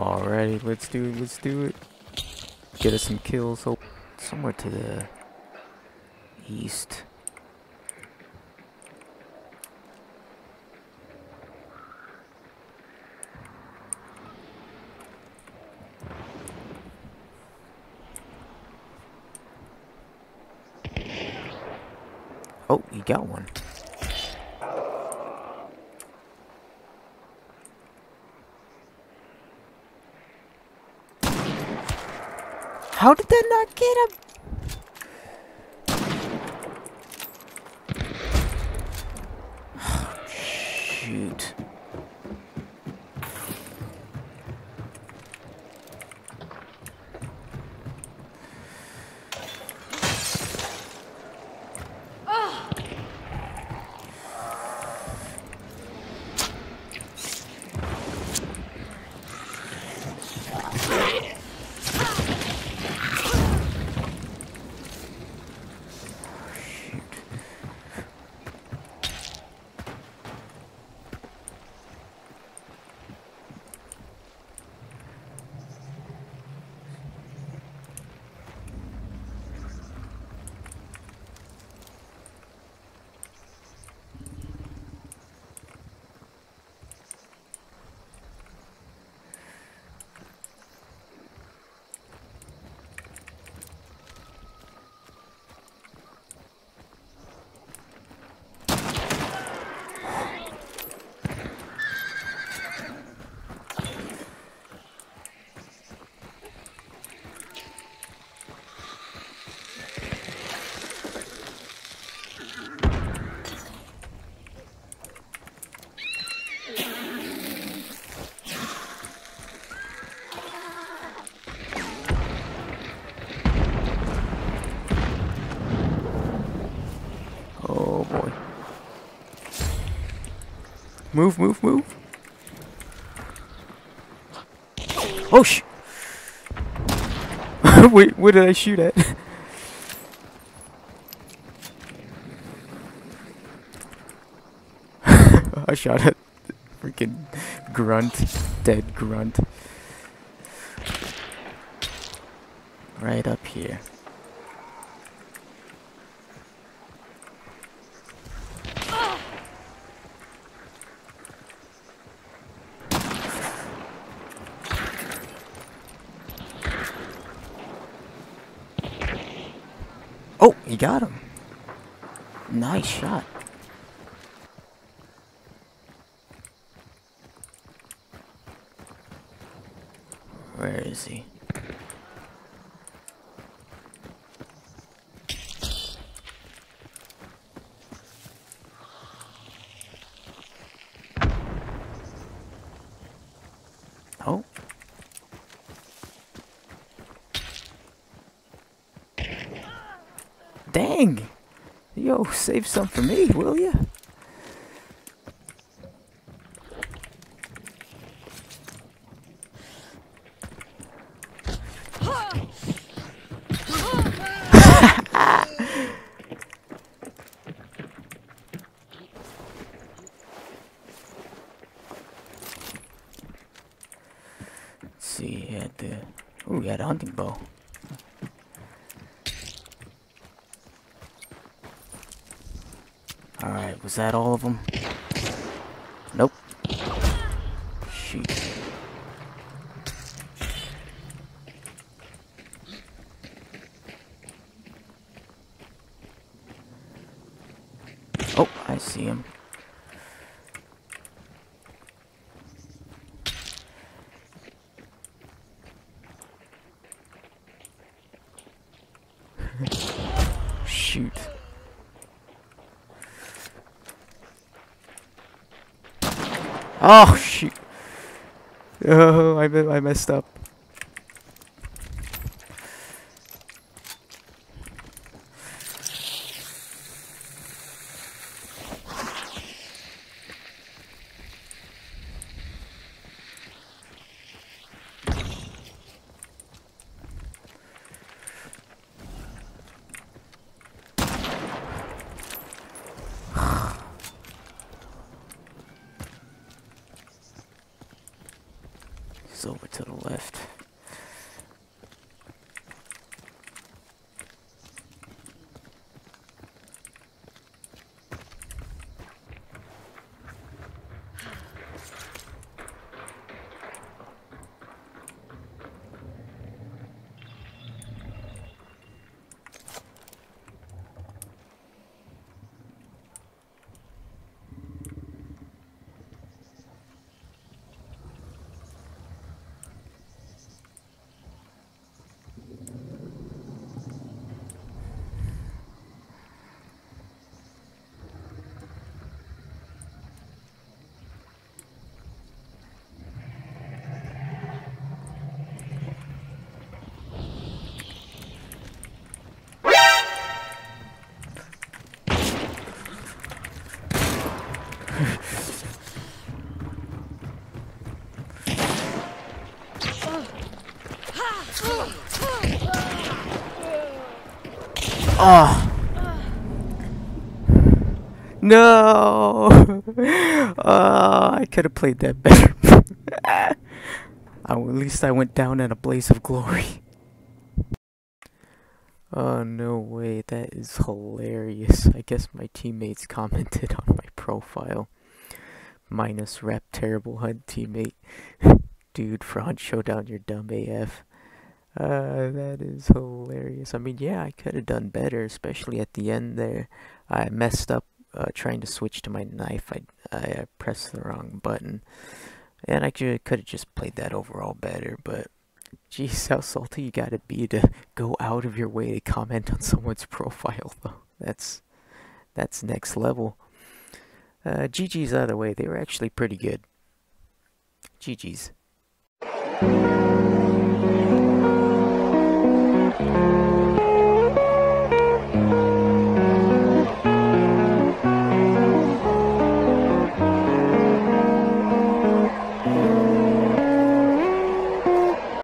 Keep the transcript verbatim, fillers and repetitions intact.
Alrighty, let's do it, let's do it. Get us some kills. Oh, somewhere to the east. Oh, you got one. How did that not get him? Shoot. Oh boy. Move, move, move. Oh sh! Wait, what did I shoot at? I shot at freaking grunt. Dead grunt. Right up here. Oh, he got him. Nice shot. Where is he? Oh. Dang! Yo, save some for me, will ya? Let's see, he had the... Ooh, he had a hunting bow. Alright, was that all of them? Nope. Shoot. Oh, I see him. Shoot. Oh shoot! Oh, I I messed up. was over to the left. Oh no! uh, I could have played that better. uh, at least I went down in a blaze of glory. Oh no way, that is hilarious. I guess my teammates commented on my profile. Minus rep terrible hunt teammate. Dude, for on Showdown you're dumb A F. Uh, that is hilarious. I mean, yeah, I could have done better, especially at the end there. I messed up uh, trying to switch to my knife. I, I pressed the wrong button. And I could have just played that overall better, but geez, how salty you gotta be to go out of your way to comment on someone's profile, though. That's, that's next level. Uh, G G's out of the way. They were actually pretty good. G G's.